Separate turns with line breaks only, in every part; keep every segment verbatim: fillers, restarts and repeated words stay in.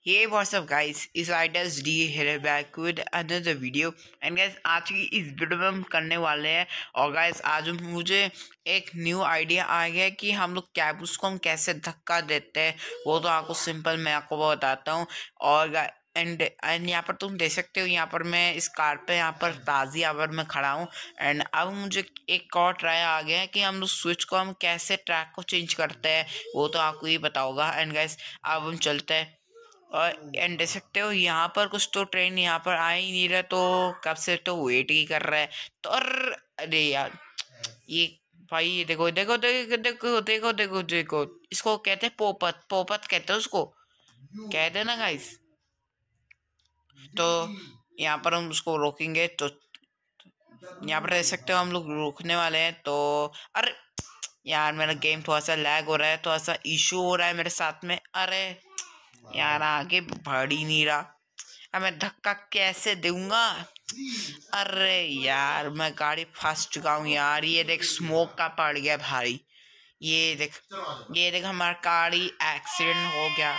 Hey, what's up guys? Is Idas D here back with another video and guys आज की इस video में हम करने वाले हैं और guys आज मुझे एक न्यू आइडिया आ गया है कि हम लोग कैबूस को हम कैसे धक्का देते हैं। वो तो आपको सिंपल मैं आपको बताता हूँ। और एंड एंड यहाँ पर तुम देख सकते हो, यहाँ पर मैं इस कार पे यहाँ पर ताज़ी आवर में खड़ा हूँ। एंड अब मुझे एक और ट्राई आ गया है कि हम लोग स्विच को हम कैसे ट्रैक को चेंज करते हैं, वो तो आपको ही पता होगा। एंड गाइस अब हम चलते हैं और एंड देख सकते हो यहाँ पर कुछ तो ट्रेन यहाँ पर आ ही नहीं रहा, तो कब से तो वेट ही कर रहा है। तो और अरे यार ये भाई ये देखो देखो देखो देखो देखो देखो देखो इसको कहते हैं पोपत पोपत कहते हैं उसको, कहते हैं ना गाइस। तो यहाँ पर हम उसको रोकेंगे, तो यहाँ पर देख सकते हो हम लोग रोकने वाले हैं। तो अरे यार मेरा गेम थोड़ा सा लैग हो रहा है, थोड़ा सा इशू हो रहा है मेरे साथ में। अरे यार आगे बढ़ ही नहीं रहा, अब मैं धक्का कैसे दूंगा। अरे यार मैं गाड़ी फंस चुका हूँ यार। ये देख स्मोक का पड़ गया भाई, ये देख ये देख हमारा गाड़ी एक्सीडेंट हो गया।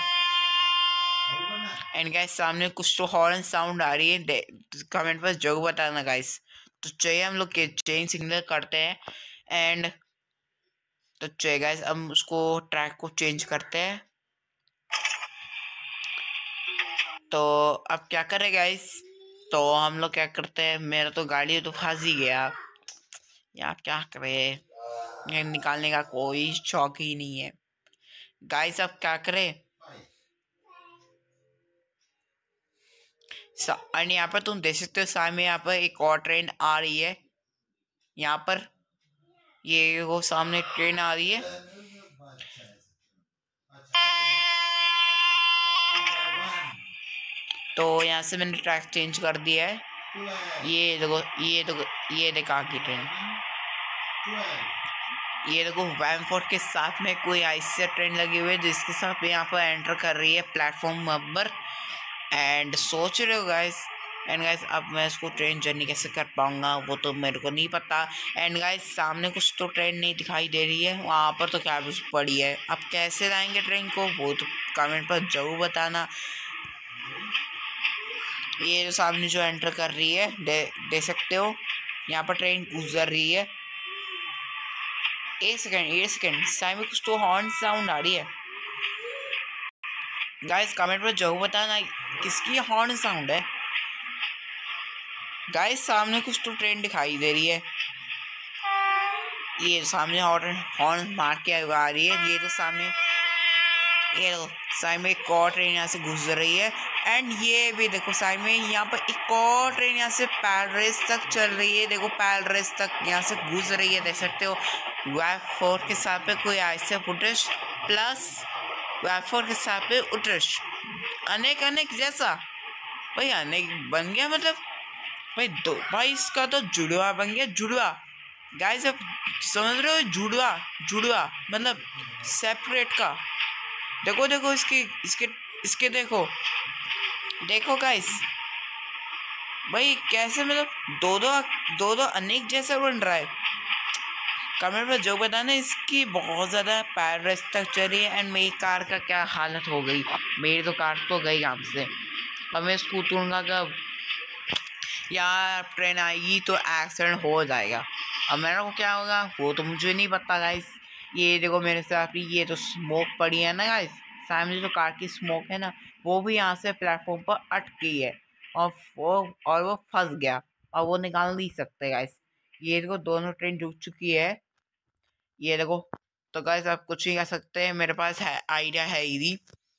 एंड गाइस सामने कुछ तो हॉर्न साउंड आ रही है, कमेंट पर जरूर बताना गाइस। तो चाहिए हम लोग के चेन सिग्नल करते हैं एंड तो चाहिए गाइस हम उसको ट्रैक को चेंज करते हैं। तो अब क्या करें गाइस, तो हम लोग क्या करते हैं, मेरा तो गाड़ी तो फंस ही गया यार, क्या करे, ये निकालने का कोई शौक ही नहीं है गाइस। अब क्या करें। और यहाँ पर तुम देख सकते हो सामने यहाँ पर एक और ट्रेन आ रही है। यहाँ पर ये वो सामने ट्रेन आ रही है। तो यहाँ से मैंने ट्रैक चेंज कर दिया है। ये देखो ये देखो ये देखो आगे ट्रेन, ये देखो वैमफोर्ड के साथ में कोई ऐसी ट्रेन लगी हुई है जिसके साथ यहाँ पर एंटर कर रही है प्लेटफॉर्म नंबर। एंड सोच रहे हो गाइस, एंड गाइस अब मैं इसको ट्रेन जर्नी कैसे कर पाऊंगा वो तो मेरे को नहीं पता। एंड गाइस सामने कुछ तो ट्रेन नहीं दिखाई दे रही है, वहाँ पर तो क्या पड़ी है। अब कैसे लाएंगे ट्रेन को वो तो कमेंट पर जरूर बताना। ये जो सामने जो एंटर कर रही है दे, दे सकते हो यहाँ पर ट्रेन गुजर रही है। एक सेकेंड एक सेकेंड साइड में कुछ तो हॉर्न साउंड आ रही है गाइस, कमेंट में जरूर बताना किसकी हॉर्न साउंड है। गाइस सामने कुछ तो ट्रेन दिखाई दे रही है, ये सामने हॉर्न हॉर्न मार के आ रही है। ये तो सामने ये देखो साइड में एक और ट्रेन यहाँ से गुजर रही है। एंड ये भी देखो साइड में यहाँ पर एक और ट्रेन यहाँ से पैलेस तक चल रही है। देखो पैलेस तक यहाँ से गुजर रही है, देख सकते हो। वेब फोर के साथ पे कोई ऐसे फुटेज प्लस वेब फोर के साथ पे उत्कृष्ट अनेक अनेक जैसा भाई अनेक बन गया, मतलब भाई दो भाई इसका तो जुड़वा बन गया, जुड़वा गाइस। अब समझ रहे हो, जुड़वा जुड़वा मतलब सेपरेट का। देखो देखो इसके इसके इसके देखो देखो गाइस भाई कैसे मतलब दो दो दो दो अनेक जैसा बन रहा है। कमेंट में जो बताना इसकी बहुत ज़्यादा पैरेस तक चली है। एंड मेरी कार का क्या हालत हो गई, मेरी तो कार तो गई यहाँ से। अब मैं स्कूटूंगा कब यार, ट्रेन आएगी तो एक्सीडेंट हो जाएगा। अब मेरे को क्या होगा वो तो मुझे नहीं पता गाइस। ये देखो मेरे साथ ये तो स्मोक पड़ी है ना गाइस, सामने जो कार की स्मोक है ना वो भी यहाँ से प्लेटफॉर्म पर अटक गई है और वो और वो फंस गया और वो निकाल नहीं सकते गाइस। ये देखो दोनों ट्रेन रुक चुकी है, ये देखो। तो गाइस आप कुछ नहीं कर सकते, मेरे पास है आइडिया है इजी।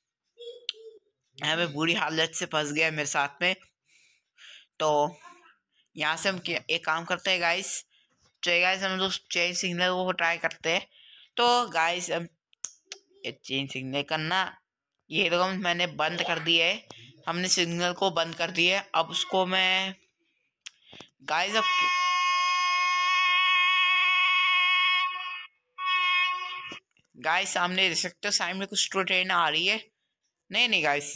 मैं बुरी हालत से फंस गया मेरे साथ में। तो यहाँ से हम एक काम करते हैं गाइस, चलिए गाइस हम लोग चेंज सिग्नल को ट्राई करते हैं। तो गाइस हम चेंज सिग्नल करना, ये तो मैंने बंद कर दिया है, हमने सिग्नल को बंद कर दिया है। अब उसको मैं गाइस अब गाइस सामने देख सकते हो साइड में कुछ तो ट्रेन आ रही है। नहीं नहीं गाइस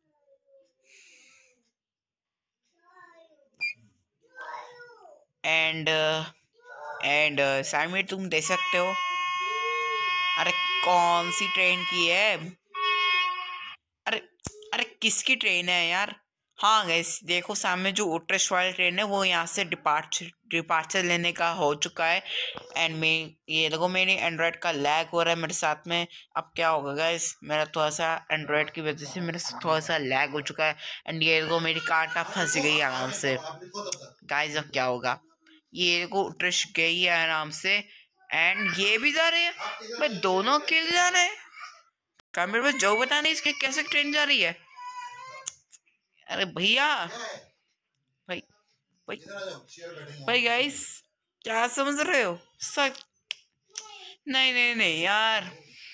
एंड एंड साइड में तुम देख सकते हो। अरे कौन सी ट्रेन की है, अरे अरे किसकी ट्रेन है यार? हाँ गैस देखो सामने जो उत्तराखंड वाली ट्रेन है वो यहाँ से डिपार्चर डिपार्चर लेने का हो चुका है। एंड मैं ये देखो मेरी एंड्रॉयड का लैग हो रहा है मेरे साथ में। अब क्या होगा गैस, मेरा थोड़ा सा एंड्रॉयड की वजह से मेरा थोड़ा सा लैग हो चुका है। एंड ये देखो मेरी कार का फंस गई आराम से। गाइस अब क्या होगा, ये देखो उत्तराखंड गई है आराम से। एंड ये भी जा रहे हैं भाई, दोनों अकेले जा रहे हैं। क्या मेरे पास जो बता नहीं इसके कैसे ट्रेन जा रही है? अरे भैया भाई भाई भाई गाइस क्या समझ रहे हो सर? नहीं नहीं नहीं यार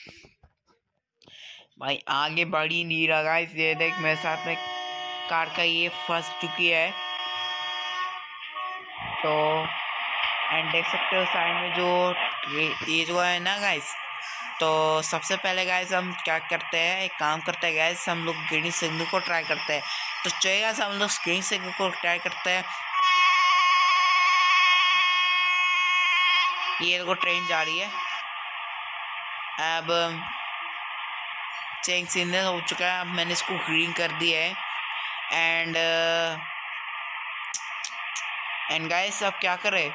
भाई आगे बढ़ी नहीं रहा गाइस। ये देख मेरे साथ में कार का ये फंस चुकी है। तो एंड देख सकते हो साइड में जो ये, ये जो है ना गाइस, तो सबसे पहले गाइस हम क्या करते हैं, एक काम करते हैं गाइस, हम लोग ग्रीन सिग्नल को ट्राई करते हैं। तो चलेगा हम लोग ग्रीन सिग्नल को ट्राई करते हैं। ये देखो ट्रेन जा रही है। अब चेंज सिग्नल हो चुका है, अब मैंने इसको ग्रीन कर दिया है। एंड एंड गाइस अब क्या करें,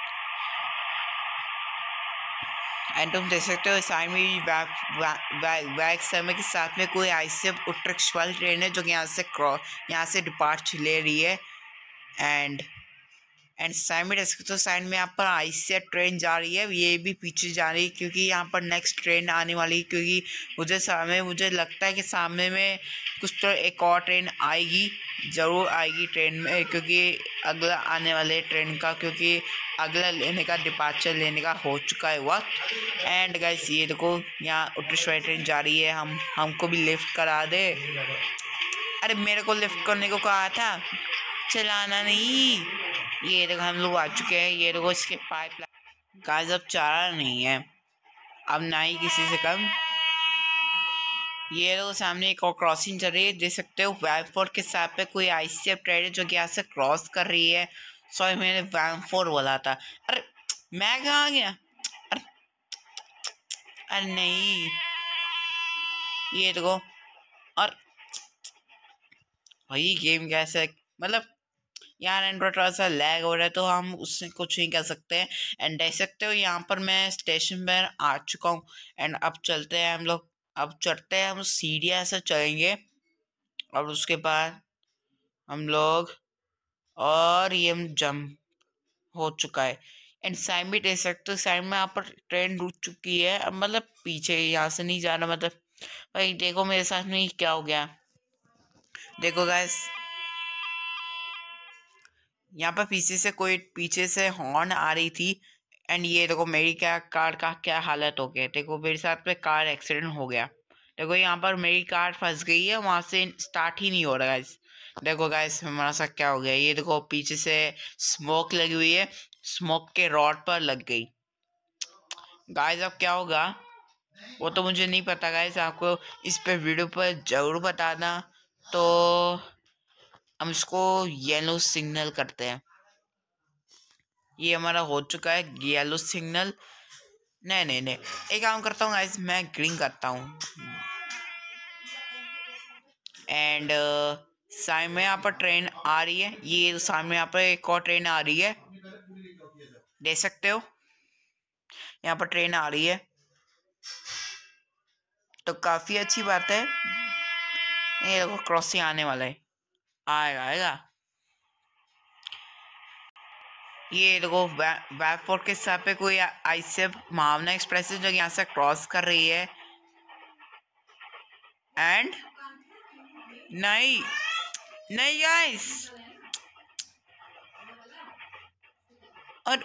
एंड तुम देख सकते हो साइड में बैक समय के साथ में कोई ऐसे उत्तराखंड वाली ट्रेन है जो यहाँ से क्रॉस यहाँ से डिपार्ट ले रही है। एंड एंड साइड में देख सकते हो साइड में यहाँ पर ऐसे ट्रेन जा रही है, ये भी पीछे जा रही है क्योंकि यहाँ पर नेक्स्ट ट्रेन आने वाली है। क्योंकि मुझे सामने मुझे लगता है कि सामने में कुछ तो एक और ट्रेन आएगी, ज़रूर आएगी ट्रेन में, क्योंकि अगला आने वाले ट्रेन का क्योंकि अगला लेने का डिपार्चर लेने का हो चुका है वक्त। एंड गाइस ये देखो यहाँ उत्तराखंड ट्रेन जा रही है, हम हमको भी लिफ्ट करा दे। अरे मेरे को लिफ्ट करने को कहा था, चलाना नहीं। ये देखो हम लोग आ चुके हैं। ये देखो इसके पाइप गाइस अब चारा नहीं है, अब ना ही किसी से कम। ये देखो सामने एक और क्रॉसिंग चल रही है, देख सकते हो वैनफोर्ड के साथ पे कोई आईसीएफ ट्रेन है जो कि यहाँ से क्रॉस कर रही है। सॉरी मैंने वैनफोर्ड बोला था। अरे मैं कहाँ गया? अरे अरे नहीं, ये देखो। और भाई गेम कैसे, मतलब यार एंड्रॉइड थोड़ा सा लैग हो रहा है तो हम उससे कुछ नहीं कर सकते हैं। एंड देख सकते हो यहाँ पर मैं स्टेशन पर आ चुका हूँ। एंड अब चलते हैं हम लोग, अब चढ़ते हैं हम सीढ़ियाँ से चलेंगे और उसके बाद हम लोग, और ये हम जंप हो चुका है। एंड साइड में देख सकते हो साइड में यहाँ पर ट्रेन रुक चुकी है। अब मतलब पीछे यहाँ से नहीं जाना, मतलब भाई देखो मेरे साथ में क्या हो गया। देखो गाइस यहाँ पर पीछे से कोई पीछे से हॉर्न आ रही थी। एंड ये देखो मेरी क्या कार का क्या हालत हो गया। देखो मेरे साथ में कार एक्सीडेंट हो गया। देखो यहाँ पर मेरी कार फंस गई है, वहां से स्टार्ट ही नहीं हो रहा गाइस। देखो गाइस हमारा साथ क्या हो गया, ये देखो पीछे से स्मोक लगी हुई है, स्मोक के रॉड पर लग गई। गाइस अब क्या होगा वो तो मुझे नहीं पता गाइस, आपको इस पे वीडियो पर जरूर बताना। तो हम इसको येलो सिग्नल करते हैं। ये हमारा हो चुका है येलो सिग्नल। नहीं नहीं नहीं एक काम करता हूँ गाइस, मैं ग्रीन करता हूँ। एंड सामने में यहाँ पर ट्रेन आ रही है, ये सामने यहाँ पर एक और ट्रेन आ रही है, देख सकते हो यहाँ पर ट्रेन आ रही है। तो काफी अच्छी बात है। ये देखो क्रॉसिंग आने वाला है, आएगा आएगा। ये देखो वैनफोर्ड के साथ पे कोई आईसीएफ भावना एक्सप्रेस जो यहाँ से क्रॉस कर रही है। एंड नहीं नहीं गाइस, और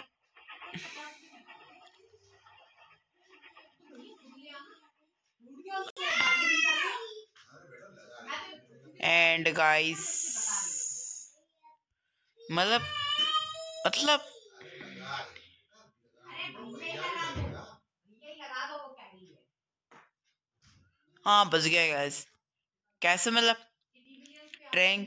एंड गाइस मतलब मतलब हाँ बच गया गाइस। कैसे मतलब ट्रेन,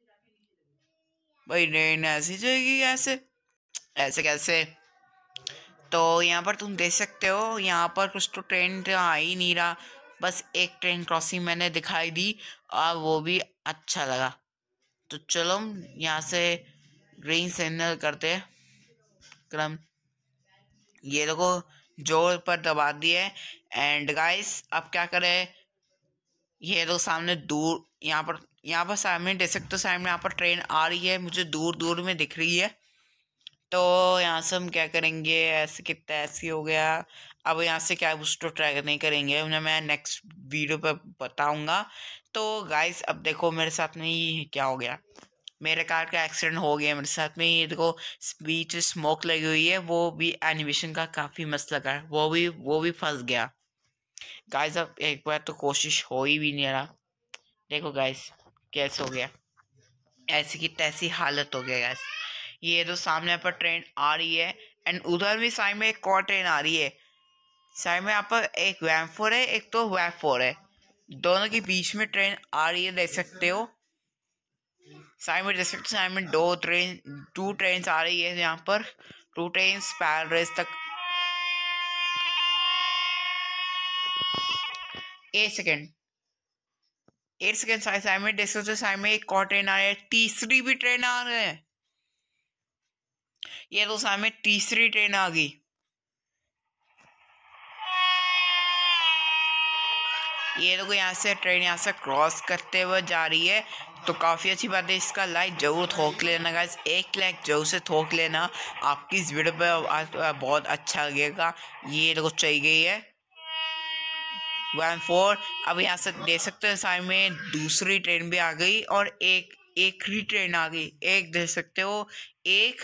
भाई ट्रेन ऐसी जाएगी ऐसे ऐसे कैसे? तो यहाँ पर तुम देख सकते हो यहाँ पर कुछ तो ट्रेन आ ही नहीं रहा। बस एक ट्रेन क्रॉसिंग मैंने दिखाई दी और वो भी अच्छा लगा। तो चलो यहाँ से ग्रीन सिग्नल करते हैं क्रम। ये देखो जोर पर दबा दिए। एंड गाइस अब क्या करें, ये तो सामने दूर यहाँ पर यहाँ पर सामने देख सकते हो, सामने यहाँ पर ट्रेन आ रही है, मुझे दूर दूर में दिख रही है। तो यहाँ से हम क्या करेंगे, ऐसे कितना ऐसी हो गया। अब यहाँ से क्या उसको ट्राई नहीं करेंगे, उन्हें मैं नेक्स्ट वीडियो पर बताऊंगा। तो गाइस अब देखो मेरे साथ में ये क्या हो गया, मेरे कार का एक्सीडेंट हो गया मेरे साथ में। ये देखो बीच स्मोक लगी हुई है, वो भी एनिमेशन का काफ़ी मस्त लगा है, वो भी वो भी फंस गया। गाइस अब एक बार तो कोशिश हो ही भी नहीं रहा। देखो गाइस कैसे हो गया, ऐसी की तैसी हालत हो गया गाइस। ये तो सामने पर ट्रेन आ रही है एंड उधर भी साइड में एक और ट्रेन आ रही है। साइड में यहाँ पर एक वैम फोर है, एक तो वैम फोर है, दोनों के बीच में ट्रेन आ रही है, देख सकते हो। साइड में देख सकते हो, साइड में दो ट्रेन टू ट्रेन आ रही है यहाँ पर, टू ट्रेन पैराडाइज तक। एक सेकेंड एट सेकेंड साइड में देख सकते हो, साइड में एक और ट्रेन आ रही है, तीसरी भी ट्रेन आ रही है। ये तो साइड में तीसरी ट्रेन आ गई। ये लोग यहाँ से ट्रेन यहाँ से क्रॉस करते हुए जा रही है, तो काफ़ी अच्छी बात है। इसका लाइक जरूर ठोक लेना गाइस, एक लाइक जरूर से ठोक लेना, आपकी इस वीडियो पे बहुत अच्छा लगेगा। ये लोग चली गई है वन फोर। अब यहाँ से देख सकते हैं साइड में दूसरी ट्रेन भी आ गई और एक एक ही ट्रेन आ गई, एक देख सकते हो, एक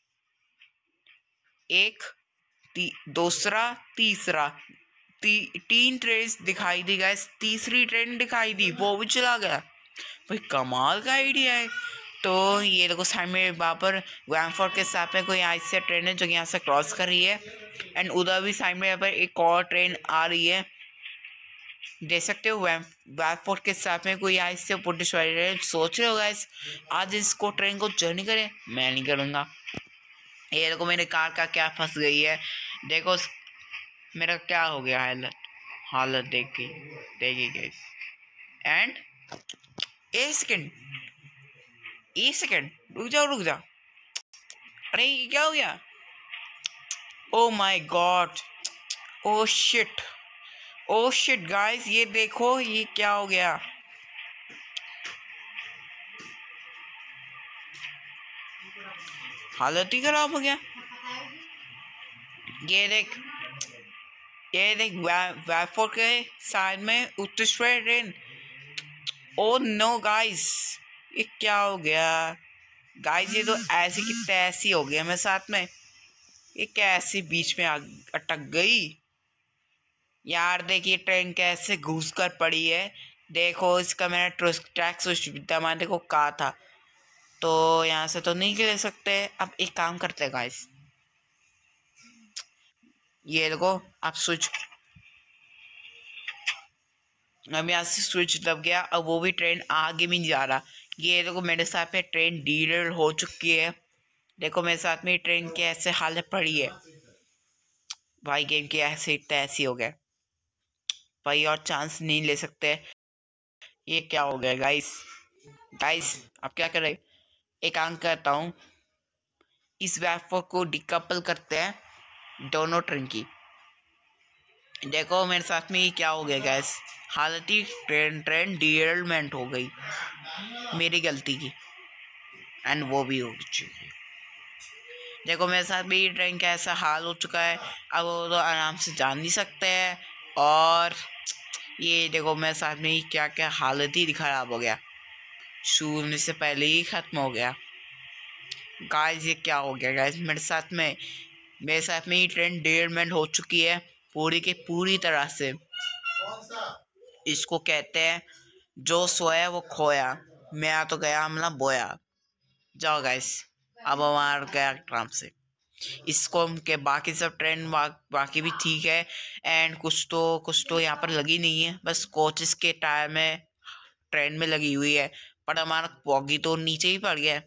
एक ती, दूसरा तीसरा ती, तीन ट्रेन दिखाई दी गाइस, तीसरी ट्रेन दिखाई दी, वो भी चला गया। भाई कमाल का आइडिया है। तो ये देखो साइड में वहाँ पर वैमफोर्ड के साथ में कोई ऐसी ट्रेन है जो यहाँ से क्रॉस कर रही है एंड उधर भी साइड में यहाँ पर एक और ट्रेन आ रही है, देख सकते हो। वैमफोर्ड के साथ में कोई ऐसे पुलिस वाली ट्रेन। सोच रहे हो गाइस आज इसको ट्रेन को जर्नी करें, मैं नहीं करूँगा। ये देखो मेरे कार का क्या फंस गई है, देखो मेरा क्या हो गया हालत हालत देख के देखिए गाइस। एंड एक सेकेंड एक सेकेंड रुक जाओ रुक जाओ, अरे ये क्या हो गया, oh my God, oh shit oh shit guys, ये देखो ये क्या हो गया। हालत ही खराब हो गया। ये देख ये देख वैफोर के साइड में उत्तरश्वर ट्रेन। ओ नो गाइस ये क्या हो गया गाइस, ये तो ऐसी की तैसी हो गया मेरे साथ में। ये कैसे बीच में अटक गई यार। देखिए ट्रेन कैसे घुस कर पड़ी है, देखो इसका मैंने टैक्स मैंने को कहा था। तो यहाँ से तो नहीं ले सकते, अब एक काम करते हैं गाइस, ये देखो अब स्विच, अब यहाँ से स्विच दब गया, अब वो भी ट्रेन आगे भी नहीं जा रहा। ये देखो मेरे साथ में ट्रेन डीलर हो चुकी है, देखो मेरे साथ में ट्रेन की ऐसे हालत पड़ी है भाई, गेम की ऐसे तैसी हो गए भाई, और चांस नहीं ले सकते। ये क्या हो गया गाइस गाइस अब क्या करें, एक काम करता हूँ, इस वैफर को डिकपल करते हैं दोनों ट्रेन की। देखो मेरे साथ में ये क्या हो गया गैस, हालत ही ट्रेन ट्रेन डिरेलमेंट हो गई मेरी गलती की एंड वो भी हो चुकी। देखो मेरे साथ भी ट्रेन का ऐसा हाल हो चुका है, अब वो तो आराम से जा नहीं सकते हैं। और ये देखो मेरे साथ में क्या क्या हालत ही खराब हो गया, शुरू से पहले ही ख़त्म हो गया। गाइस ये क्या हो गया गाइस मेरे साथ में, मेरे साथ में ही ट्रेन डिरेलमेंट हो चुकी है पूरी के पूरी तरह से। इसको कहते हैं जो सोया वो खोया, मैं तो गया हमला बोया। जाओ गाइस अब हमारा गया ट्राम से। इसको के बाकी सब ट्रेन बा, बाकी भी ठीक है एंड कुछ तो कुछ तो यहाँ पर लगी नहीं है, बस कोचेस के टायर में ट्रेन में लगी हुई है, पर हमारा बॉगी तो नीचे ही पड़ गया।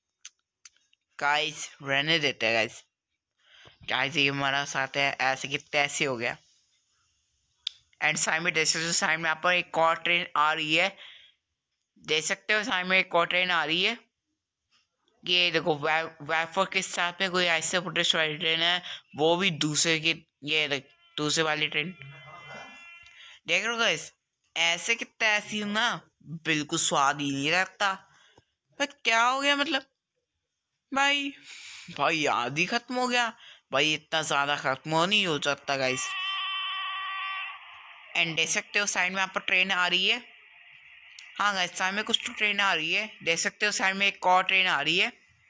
गाइस रहने देते हैं गाइस, गाइस ये हमारा साथ है ऐसे कि तैसे हो गया। एंड साइड में देख सकते हो, साइड में यहाँ पर एक और ट्रेन आ रही है, देख सकते हो साइड में एक और ट्रेन आ रही है। ये देखो वेफर के साथ में कोई ऐसे फुटेज वाली ट्रेन है, वो भी दूसरे की, ये देख दूसरे वाली ट्रेन देख रहे हो गाइस। ऐसे कितना ऐसी ना बिल्कुल स्वाद ही नहीं रहता। भाई क्या हो गया मतलब, भाई भाई याद ही खत्म हो गया भाई, इतना ज्यादा खत्म हो नहीं हो सकता गाइस। एंड देख सकते हो साइड में यहाँ पर ट्रेन आ रही है। हाँ गाइस साइड में कुछ तो ट्रेन आ रही है, देख सकते हो साइड में एक और ट्रेन आ रही है।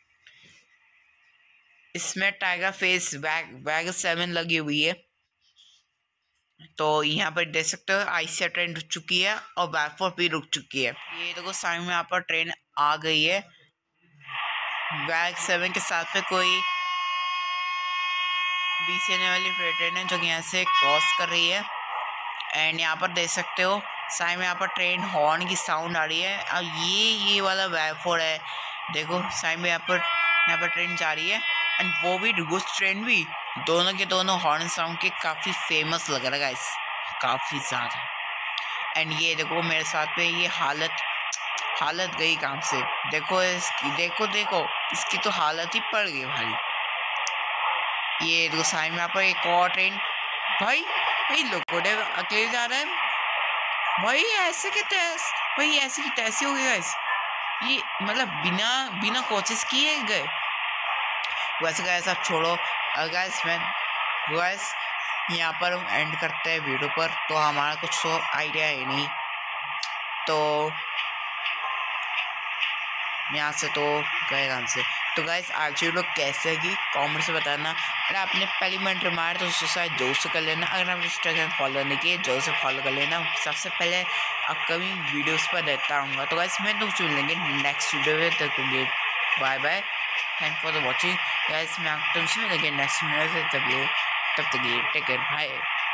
इसमें टाइगर फेस वैग वैग सेवन लगी हुई है। तो यहाँ पर देख सकते हो आईसीआर ट्रेन रुक चुकी है और बैकफोर भी रुक चुकी है। ये देखो साइड में यहाँ पर ट्रेन आ गई है वैग सेवन के साथ में, कोई बीच आने वाली ट्रेन है जो कि यहाँ से क्रॉस कर रही है। एंड यहाँ पर देख सकते हो साइड में यहाँ पर ट्रेन हॉर्न की साउंड आ रही है। और ये ये वाला बैकफोर है, देखो साइड में यहाँ पर यहाँ पर ट्रेन जा रही है एंड वो भी गुड्स ट्रेन भी, दोनों के दोनों हॉर्न साउंड के काफ़ी फेमस लग रहा है गाइस, काफ़ी ज़्यादा। एंड ये देखो मेरे साथ में ये हालत हालत गई काम से, देखो इसकी, देखो देखो इसकी तो हालत ही पड़ गई भाई। ये देखो साइड में यहाँ पर एक और ट्रेन, भाई भाई लोकोडे अकेले जा रहे हैं भाई, ऐसे के तैस भाई ऐसे की तैसी हो गई गाइस, ये मतलब बिना बिना कोशिश किए गए। वैसे गाइस आप छोड़ो गाइस, मैं गाइस यहाँ पर हम एंड करते हैं वीडियो पर, तो हमारा कुछ तो आइडिया है नहीं, तो यहाँ से तो गए काम से। तो गाइस आज ये लोग कैसे की कमेंट से बताना। अगर आपने पहली मिनट मारा तो उससे शायद जोर से कर लेना, अगर आप इंस्टाग्राम फॉलो नहीं किए जोर से फॉलो कर लेना। सबसे पहले अपकमिंग वीडियोस पर देता हूँ, तो गाइस मैं तो मिलेंगे नेक्स्ट वीडियो में, तक bye bye, thank for the watching guys. मैं तुमसे मिलेंगे नेक्स्ट वीडियो से, तब तक टेक केयर, बाय।